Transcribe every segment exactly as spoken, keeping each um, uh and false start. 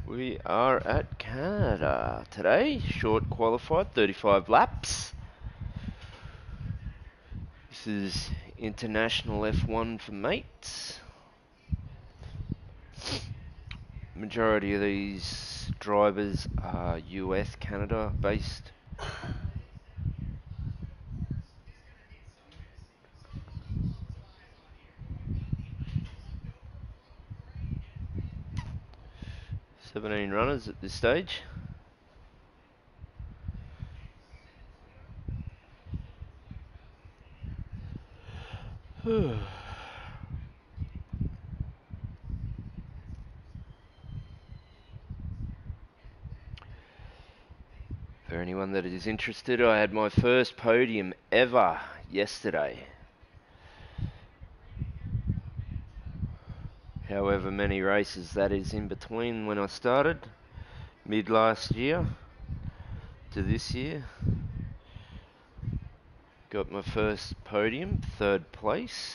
We are at Canada today. Short qualified, thirty-five laps. This is international F one for mates. Majority of these drivers are U S, Canada based. seventeen runners at this stage. For anyone that is interested, I had my first podium ever yesterday. However many races that is in between when I started, mid last year to this year. Got my first podium, third place.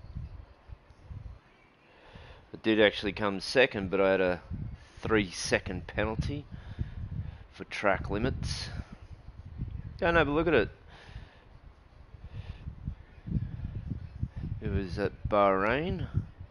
It did actually come second, but I had a three second penalty for track limits. Go and have a look at it. It was at Bahrain.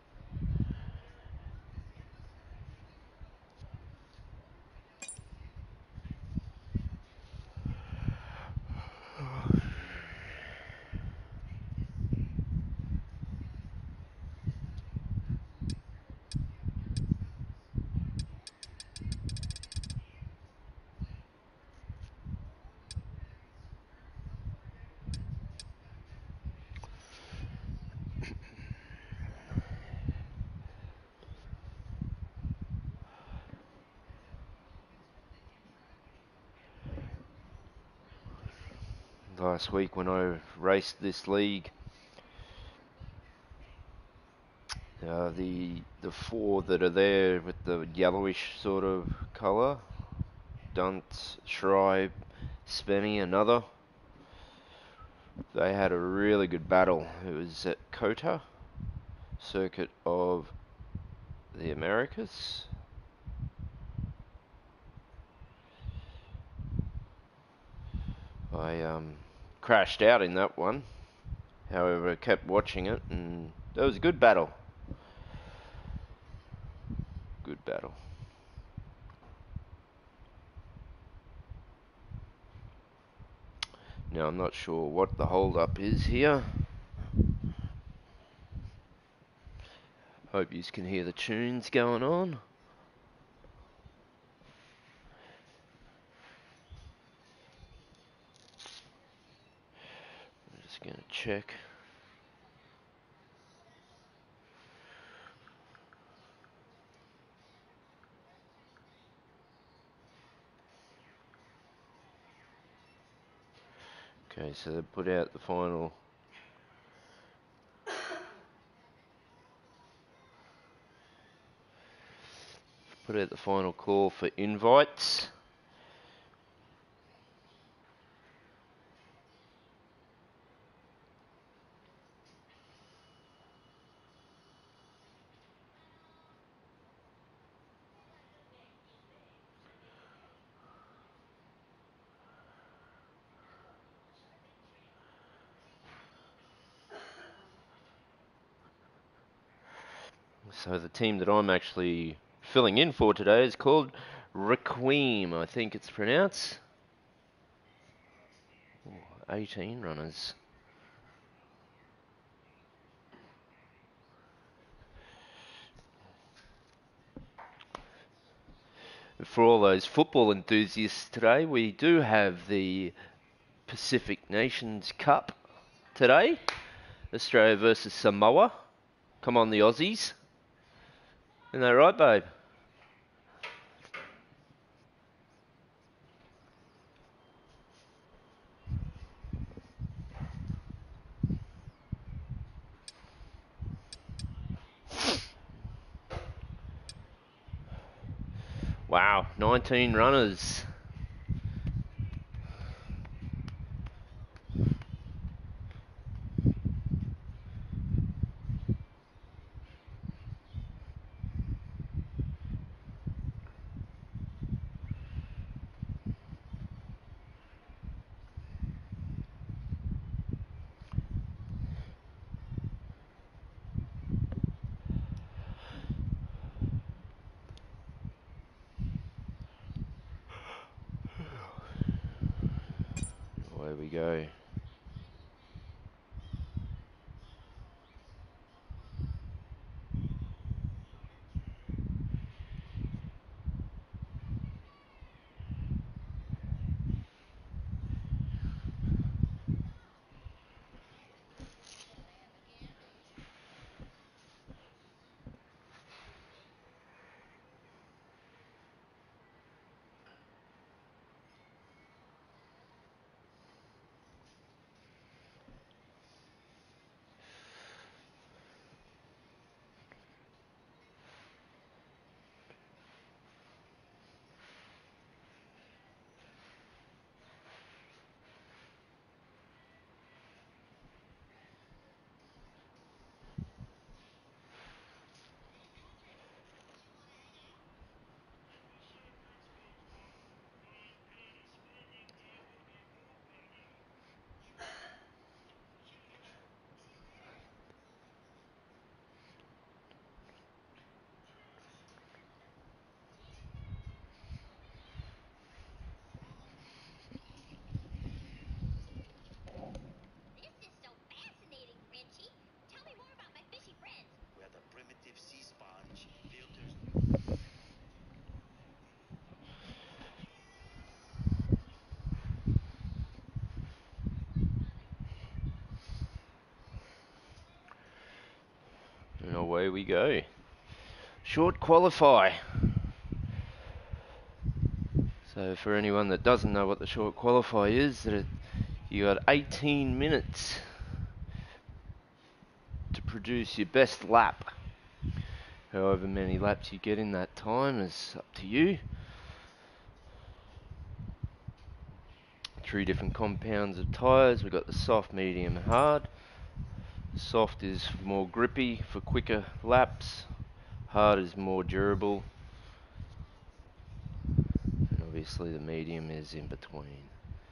Last week when I raced this league, uh, the the four that are there with the yellowish sort of colour, Dunt, Schreiber, Spenny, another, they had a really good battle. It was at COTA, Circuit of the Americas. I um, crashed out in that one. However, I kept watching it, and that was a good battle. Good battle. Now, I'm not sure what the hold-up is here. Hope you can hear the tunes going on. I'm just going to check. Okay, so they put out the final put out the final call for invites. So the team that I'm actually filling in for today is called Requiem, I think it's pronounced. Ooh, eighteen runners. For all those football enthusiasts today, we do have the Pacific Nations Cup today. Australia versus Samoa. Come on, the Aussies. Isn't that right, babe? Wow, nineteen runners. go. And away we go. Short qualify. So for anyone that doesn't know what the short qualify is, that it, you got eighteen minutes to produce your best lap. However many laps you get in that time is up to you. Three different compounds of tyres. We've got the soft, medium and hard. Soft is more grippy for quicker laps. Hard is more durable. And obviously the medium is in between.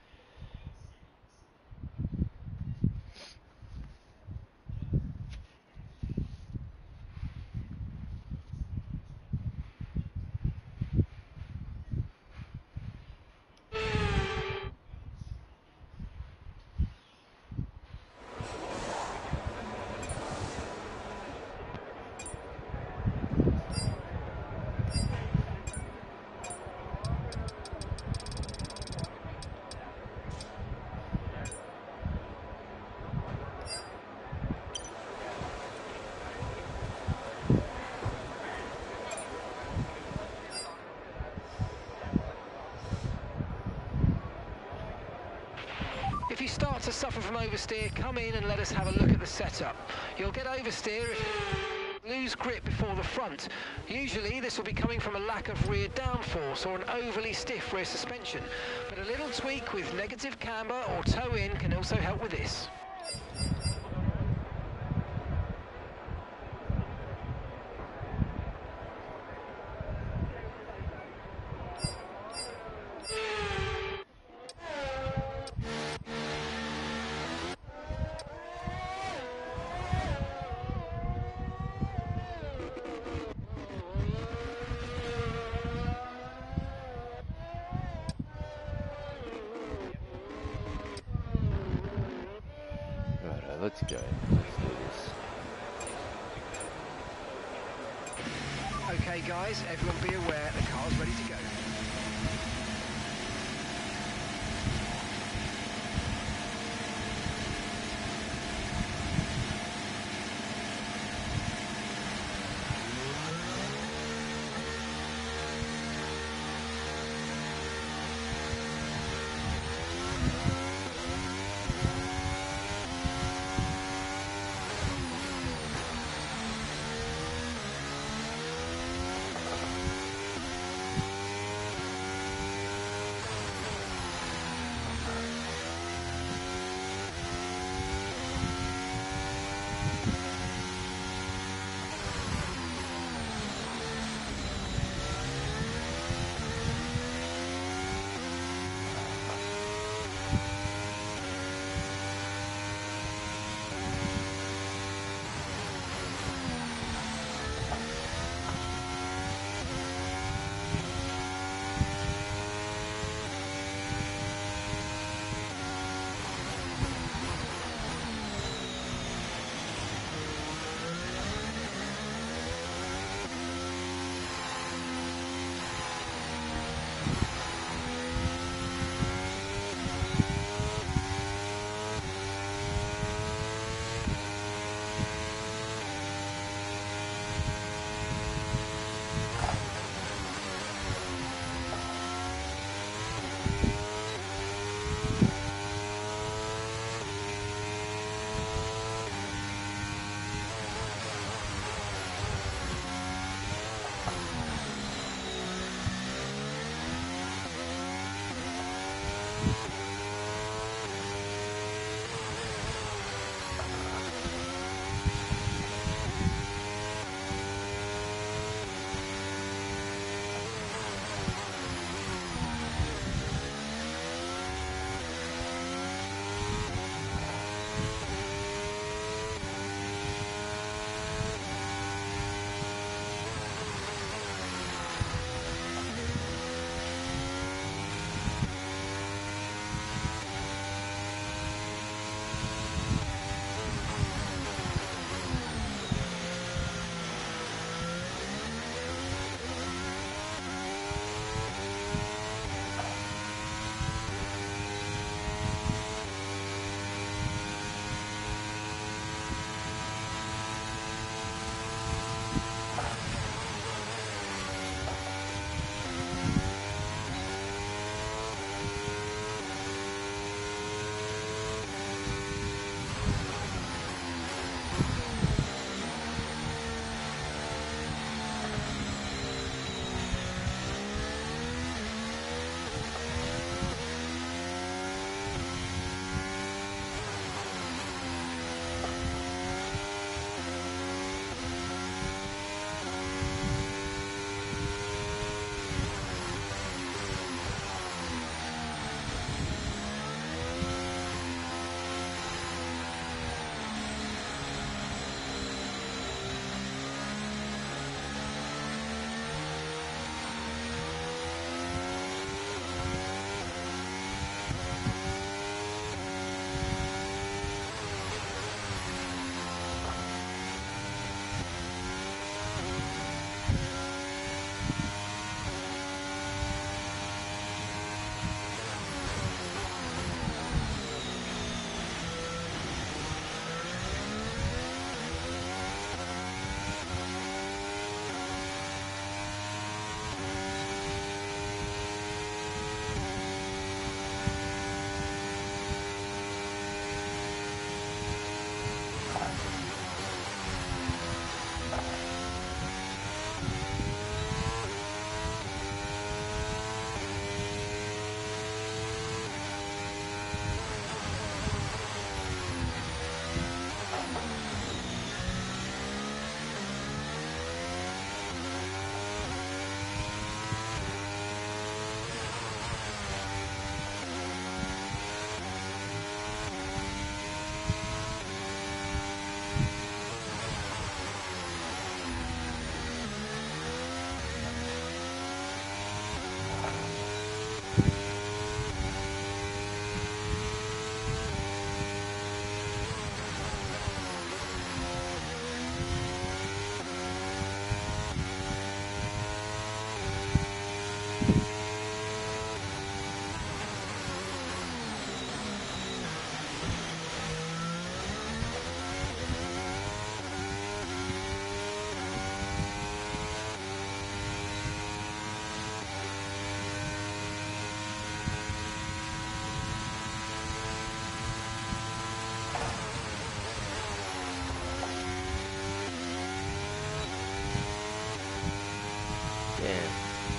If you start to suffer from oversteer, come in and let us have a look at the setup. You'll get oversteer if you lose grip before the front. Usually this will be coming from a lack of rear downforce or an overly stiff rear suspension, but a little tweak with negative camber or toe in can also help with this. Let's go. Let's do this. Okay guys, everyone be aware, the car's ready to go. Damn.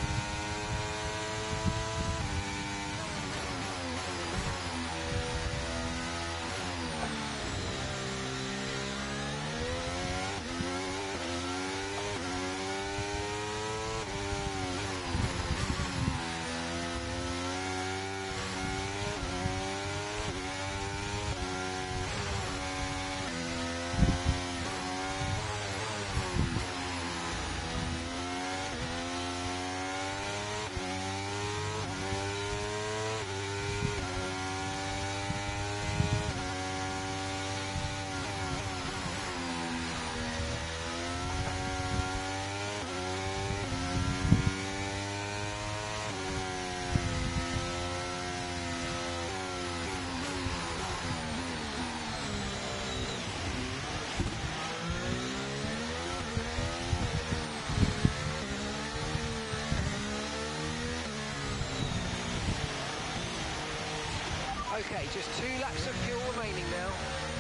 Okay, just two laps of fuel remaining now.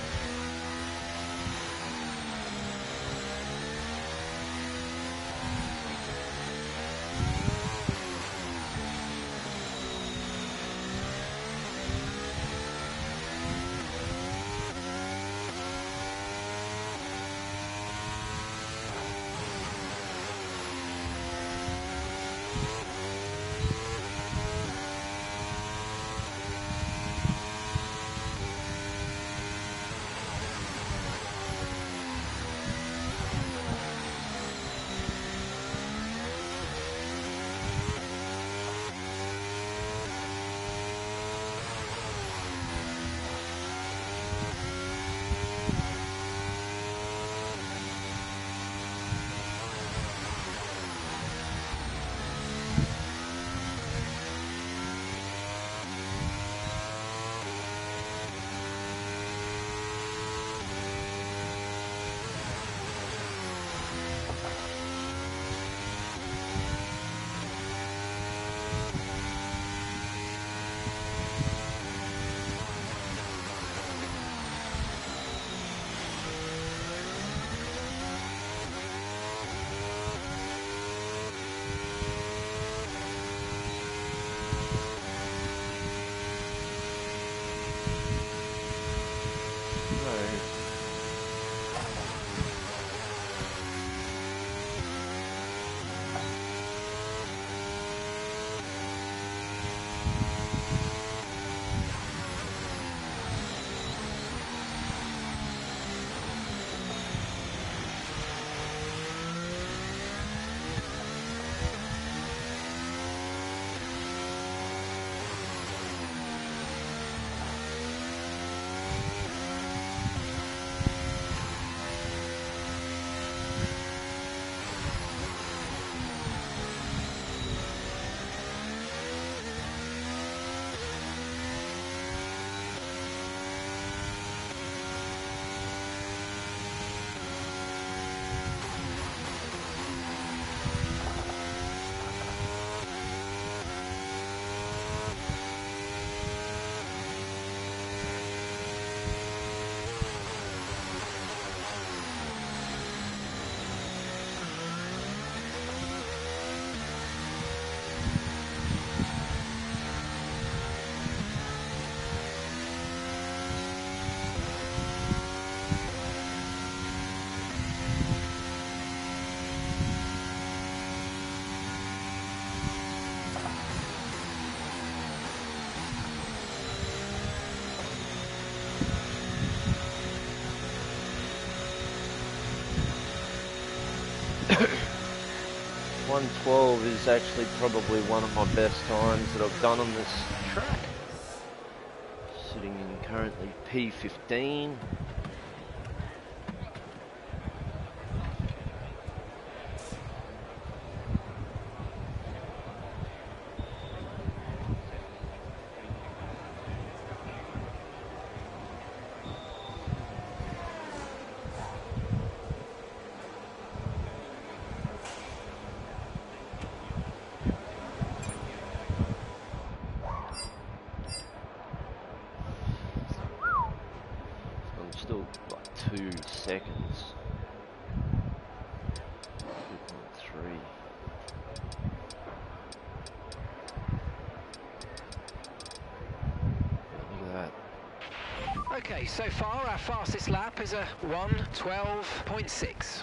one twelve is actually probably one of my best times that I've done on this track. Sitting in currently P fifteen. Still like two seconds. two point three. Okay, so far our fastest lap is a one twelve point six.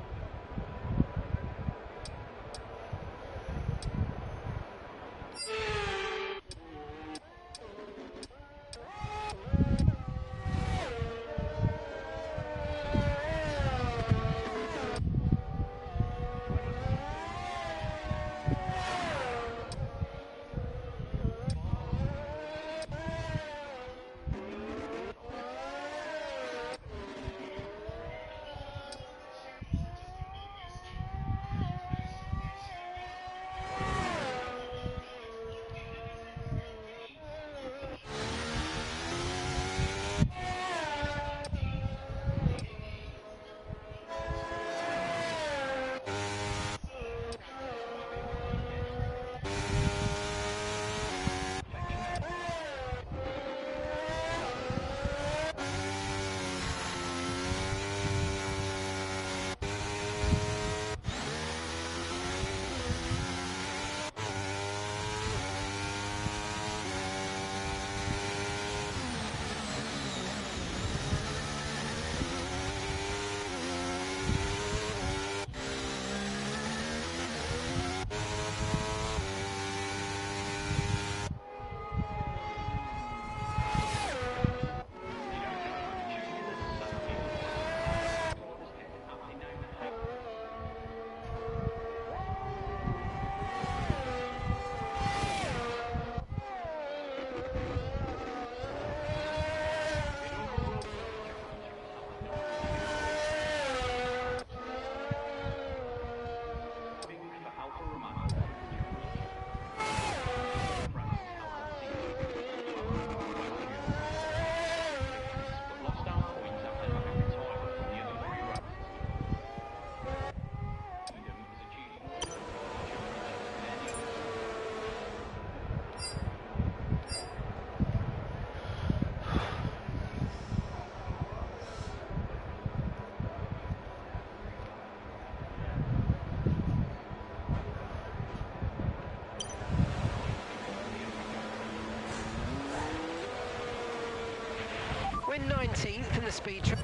We're nineteenth in the speed trap,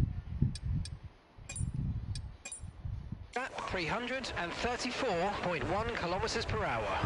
at three hundred thirty-four point one kilometers per hour.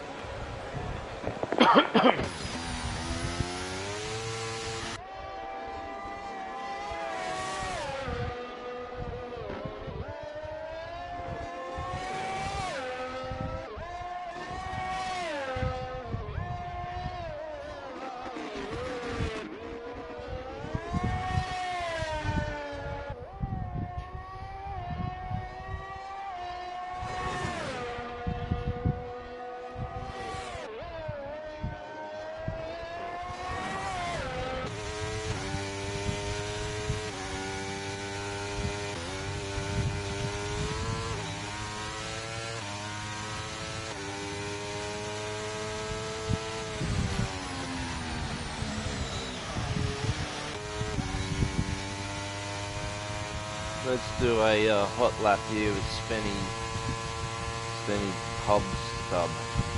Let's do a uh, hot lap here with Spenny, Spenny Hobbs Club.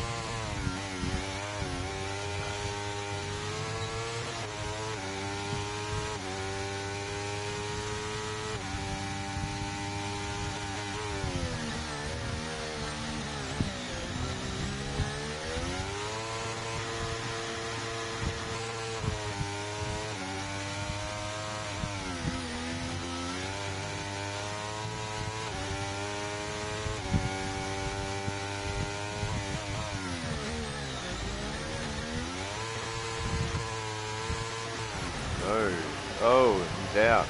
Oh, oh, he's out.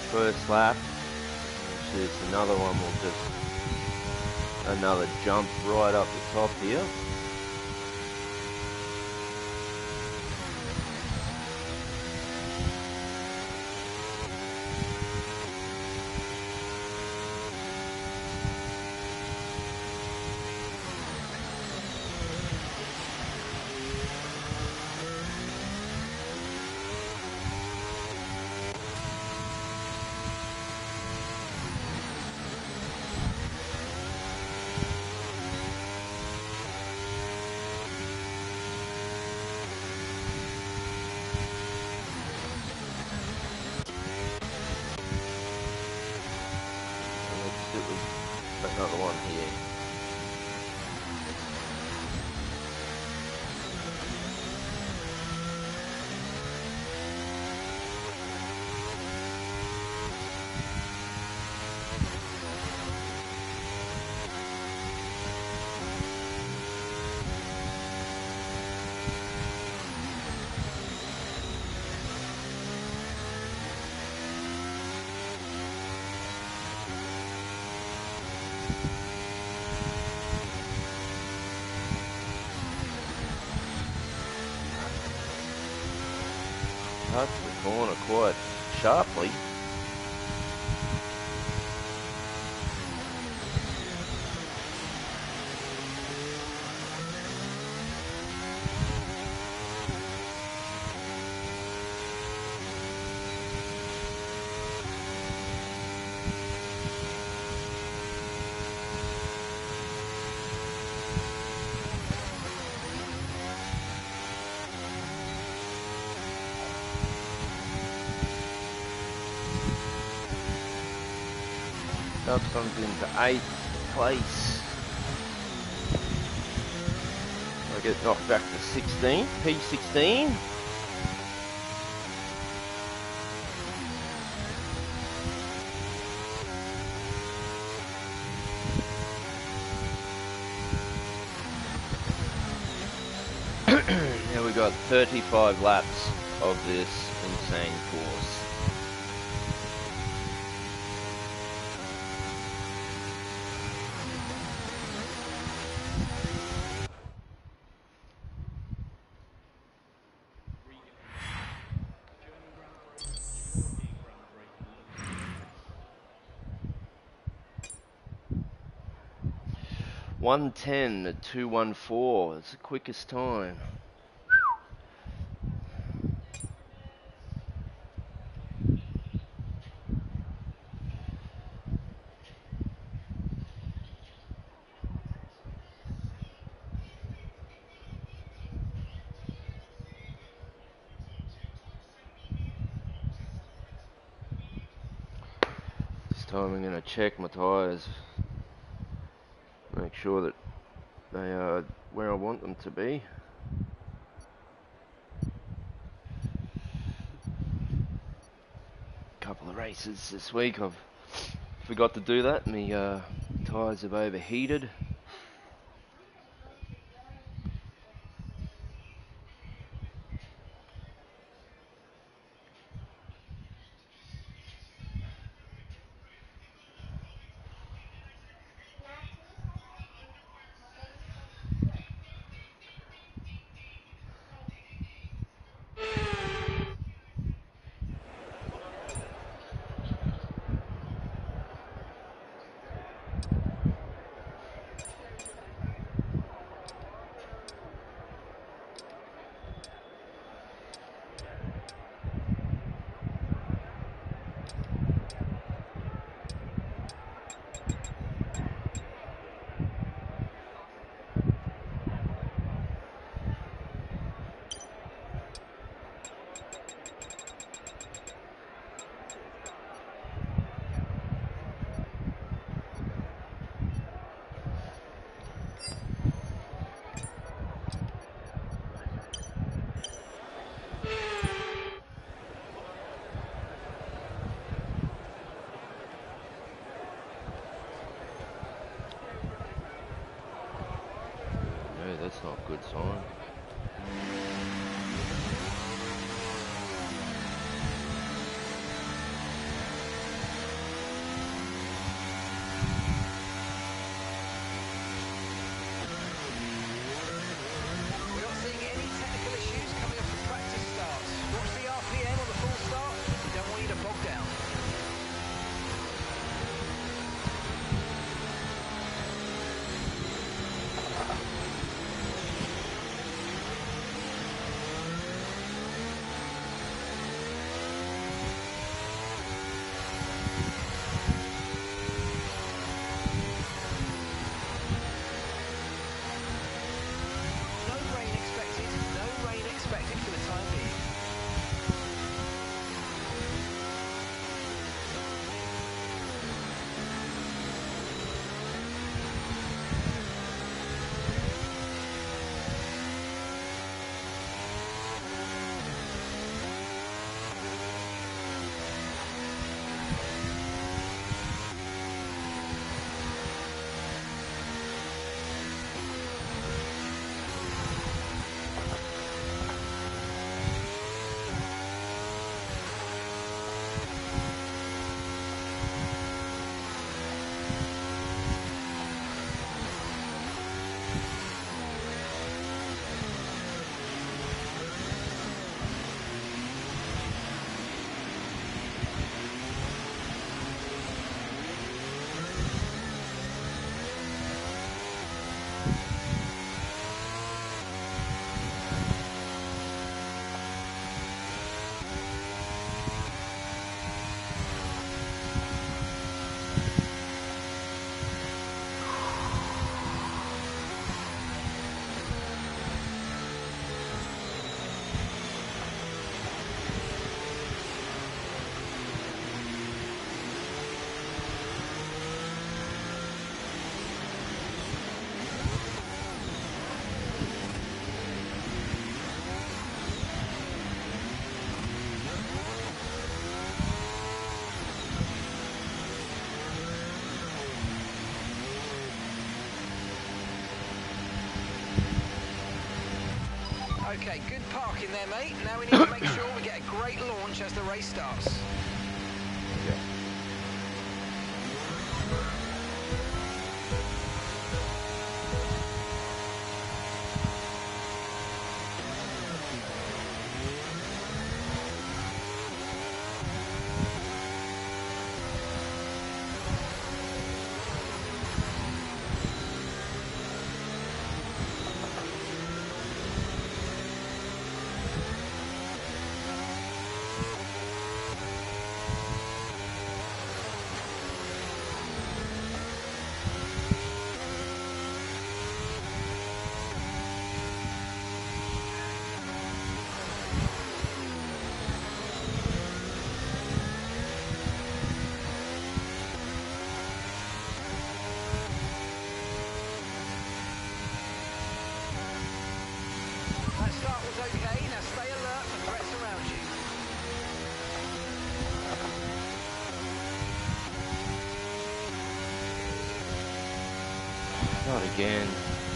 first lap. Which is another one. We'll just another jump right up the top here. Another one here. Cuts the corner quite sharply. Up comes into eighth place. I get knocked back to sixteen, P sixteen. Now we got thirty-five laps of this insane course. one ten two one four, it's the quickest time. This time I'm going to check my tyres. Make sure that they are where I want them to be. Couple of races this week I've forgot to do that. My uh, tyres have overheated. That's not a good sign. Okay, good parking there, mate. Now we need to make sure we get a great launch as the race starts. Okay. That start was okay. Now stay alert for threats around you. Not again.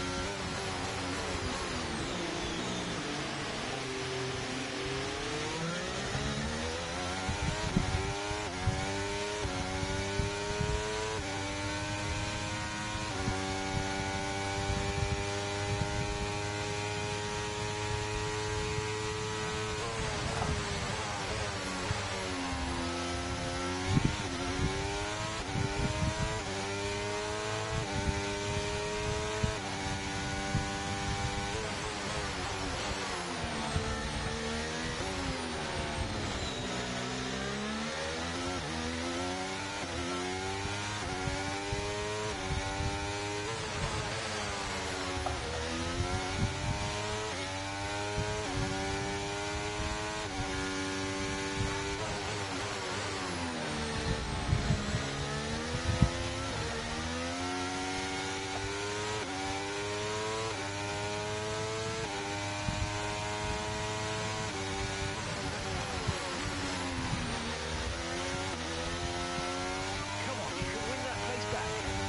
Come on, you can win that place back.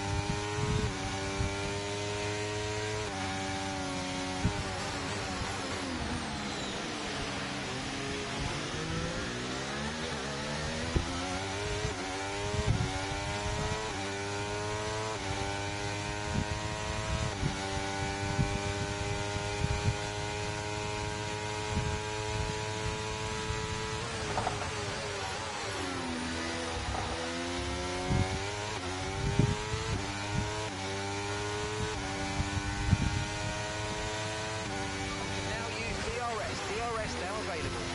Now use D R S. D R S now available.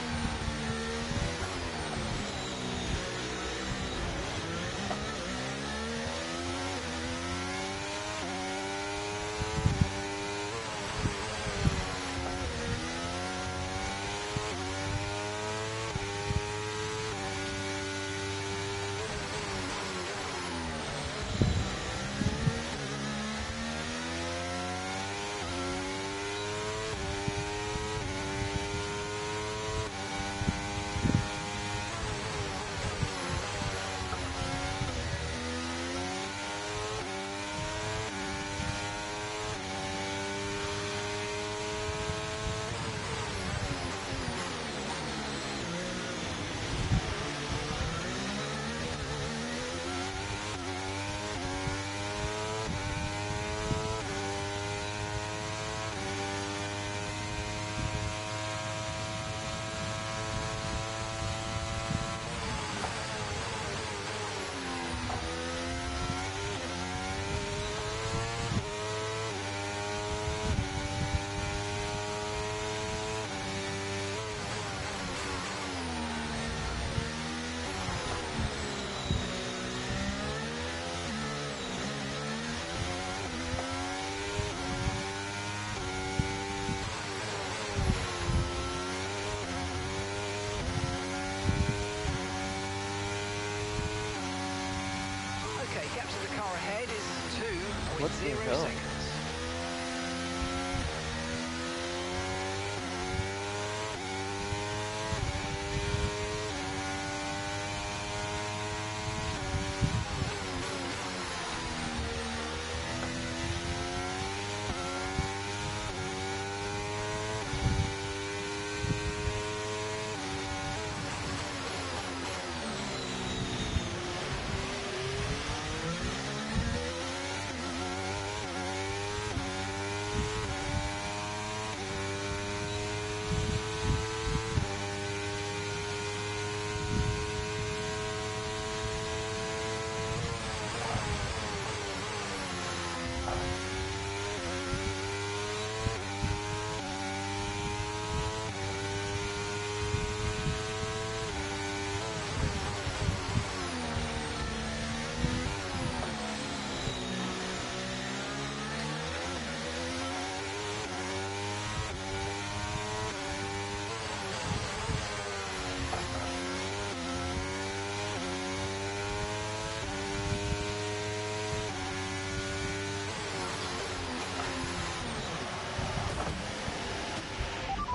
Okay, gap to the car ahead is two point What the zero hell? seconds.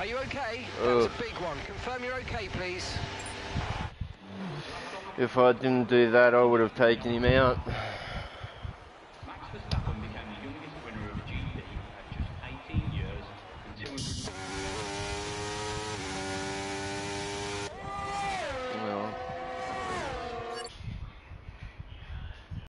Are you okay? That Ugh. was a big one. Confirm you're okay, please. If I didn't do that, I would have taken him out.